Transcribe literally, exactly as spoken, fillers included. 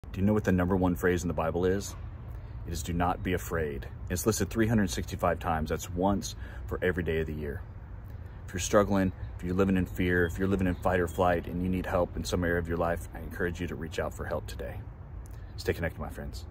Do you know what the number one phrase in the Bible is? It is do not be afraid. It's listed three hundred sixty-five times. That's once for every day of the year. If you're struggling, if you're living in fear, if you're living in fight or flight and you need help in some area of your life, I encourage you to reach out for help today. Stay connected, my friends.